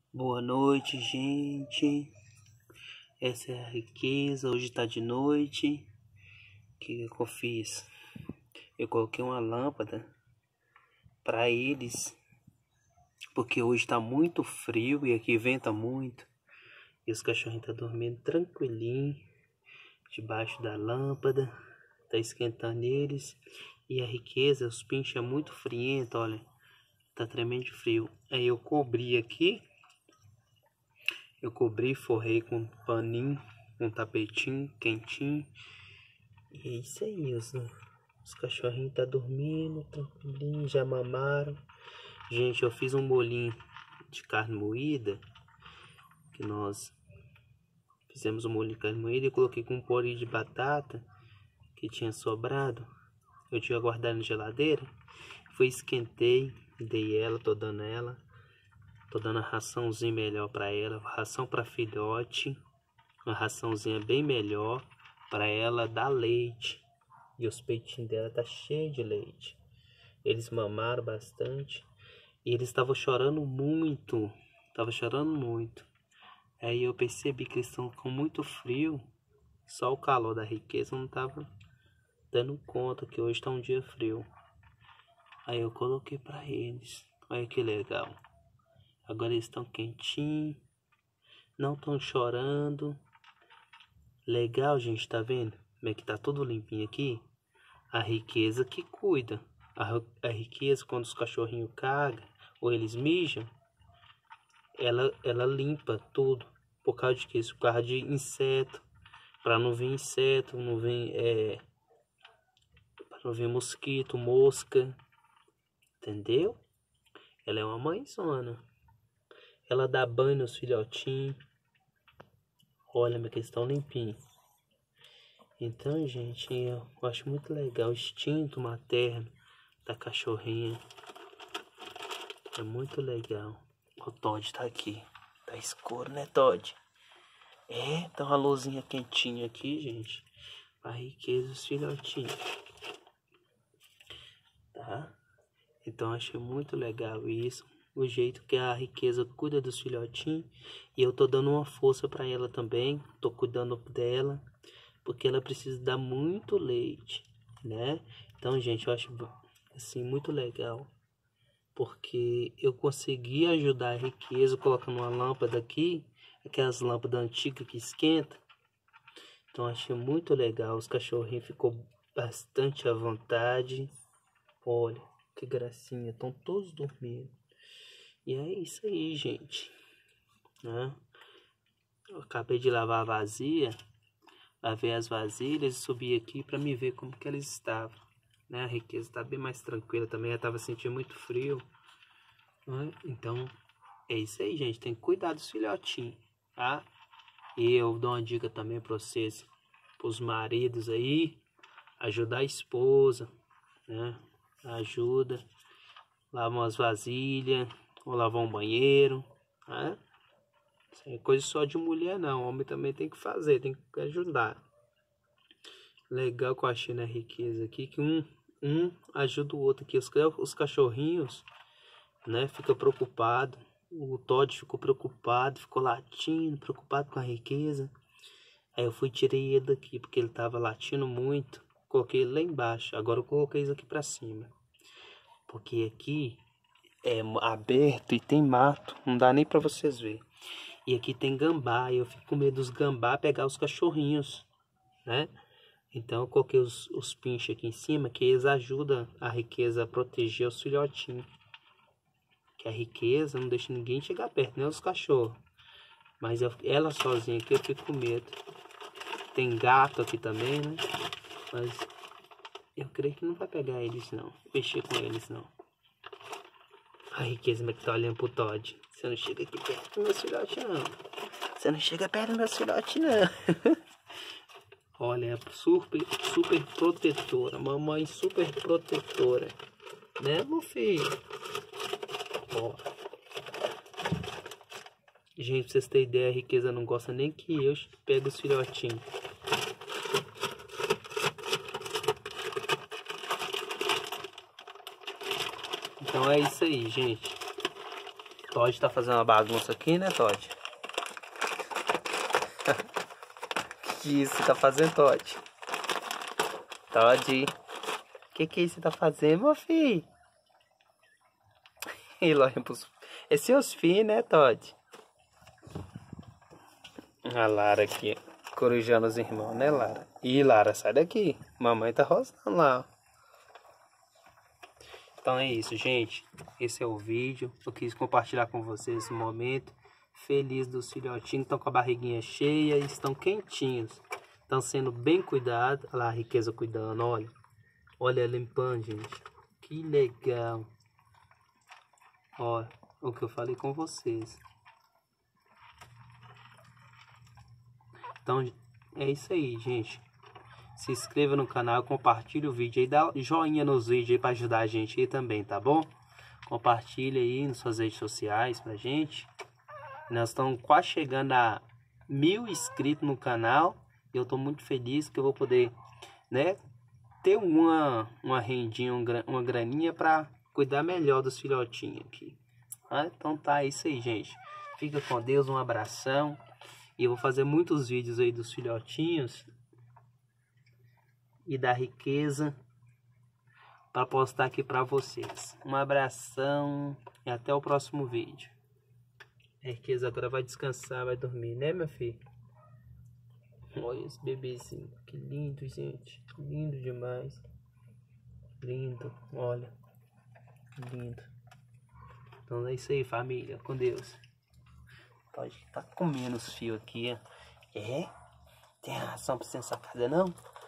Boa noite, gente. Essa é a riqueza. Hoje tá de noite. O que eu fiz? Eu coloquei uma lâmpada para eles, porque hoje tá muito frio e aqui venta muito. E os cachorrinhos tá dormindo tranquilinho debaixo da lâmpada. Tá esquentando eles. E a riqueza, os pinches é muito friento, olha. Tá tremendo de frio. Aí eu cobri aqui. Forrei com um paninho, um tapetinho quentinho. E é isso aí, os cachorrinhos tá dormindo, tranquilinho, já mamaram. Gente, eu fiz um bolinho de carne moída, que nós fizemos um molho de carne moída e coloquei com um purê de batata que tinha sobrado. Eu tinha guardado na geladeira. Esquentei, dei ela, tô dando a raçãozinha melhor para ela, ração para filhote, uma raçãozinha bem melhor para ela dar leite. E os peitinhos dela tá cheio de leite. Eles mamaram bastante e eles estavam chorando muito, Aí eu percebi que eles estão com muito frio. Só o calor da riqueza não tava dando conta que hoje tá um dia frio. Aí eu coloquei para eles. Olha que legal. Agora eles estão quentinhos, não estão chorando. Legal, gente, tá vendo? Como é que tá tudo limpinho aqui? A riqueza que cuida. A riqueza, quando os cachorrinhos cagam ou eles mijam, ela limpa tudo. Por causa de quê? Por causa de inseto. Para não vir inseto, para não vir mosquito, mosca. Entendeu? Ela é uma mãezona. Ela dá banho nos filhotinhos. Olha, minha questão limpinha. Então, gente, eu acho muito legal o instinto materno da cachorrinha. É muito legal. O Todd tá aqui. Tá escuro, né, Todd? Tá uma luzinha quentinha aqui, gente. A riqueza dos filhotinhos. Tá? Então, achei muito legal isso. O jeito que a riqueza cuida dos filhotinhos. E eu tô dando uma força pra ela também. Tô cuidando dela. Porque ela precisa dar muito leite, né? Então, gente, eu acho assim muito legal, porque eu consegui ajudar a riqueza colocando uma lâmpada aqui, aquelas lâmpadas antigas que esquenta. Então, achei muito legal. Os cachorrinhos ficou bastante à vontade. Olha que gracinha, estão todos dormindo. E é isso aí, gente, né? Eu acabei de lavar a vazia. Lavei as vasilhas e subi aqui para me ver como que eles estavam, né? A riqueza está bem mais tranquila também, ela estava sentindo muito frio, né? Então, é isso aí, gente, tem que cuidar dos filhotinhos, tá? E eu dou uma dica também para vocês, para os maridos aí, ajudar a esposa, né? Ajuda, lavar umas vasilhas, ou lavar um banheiro, né? Isso é coisa só de mulher não, homem também tem que fazer, tem que ajudar. Legal que eu achei na riqueza aqui, que um ajuda o outro aqui. Os cachorrinhos, né, fica preocupado. O Todd ficou preocupado, ficou latindo, preocupado com a riqueza. Aí eu tirei ele daqui, porque ele tava latindo muito. Coloquei ele lá embaixo, agora eu coloquei isso aqui pra cima. Porque aqui é aberto e tem mato, não dá nem pra vocês verem. E aqui tem gambá, e eu fico com medo dos gambá pegar os cachorrinhos, né? Então eu coloquei os pinches aqui em cima, que eles ajudam a riqueza a proteger os filhotinhos. Que a riqueza não deixa ninguém chegar perto, nem os cachorros. Mas ela sozinha aqui eu fico com medo. Tem gato aqui também, né? Mas eu creio que não vai pegar eles não, mexer com eles não. A riqueza como é que tá olhando pro Todd. Você não chega aqui perto dos meus filhotes não. Você não chega perto dos meus filhotes não. Olha, é super protetora. Mamãe super protetora. Né, meu filho? Ó. Gente, pra vocês terem ideia, a riqueza não gosta nem que eu pegue os filhotinhos. Então é isso aí, gente. Todd tá fazendo uma bagunça aqui, né, Todd? Que isso você tá fazendo, Todd? Todd, que é isso você tá fazendo, meu filho? Ele olha pros... É seus filhos, né, Todd? A Lara aqui, corujando os irmãos, né, Lara? Ih, Lara, sai daqui. Mamãe tá rosnando lá. Então é isso, gente. Esse é o vídeo. Eu quis compartilhar com vocês esse momento. Feliz dos filhotinhos. Estão com a barriguinha cheia e estão quentinhos. Estão sendo bem cuidados. Olha lá a Riqueza cuidando, olha. Olha limpando, gente. Que legal. Ó, o que eu falei com vocês. Então, é isso aí, gente. Se inscreva no canal, compartilhe o vídeo aí, dá joinha nos vídeos aí para ajudar a gente aí também, tá bom? Compartilhe aí nas suas redes sociais pra gente. Nós estamos quase chegando a 1000 inscritos no canal. E eu tô muito feliz que eu vou poder, né, ter uma rendinha, uma graninha para cuidar melhor dos filhotinhos aqui. Então tá, é isso aí, gente. Fica com Deus, um abração. E eu vou fazer muitos vídeos aí dos filhotinhos e da Riqueza para postar aqui para vocês. Um abração e até o próximo vídeo. A Riqueza agora vai descansar, vai dormir, né, meu filho? Olha esse bebezinho, que lindo, gente. Lindo demais. Lindo, olha. Lindo. Então é isso aí, família. Com Deus. Pode tá comendo os fios aqui, ó. É? Tem razão pra ser sacada, não?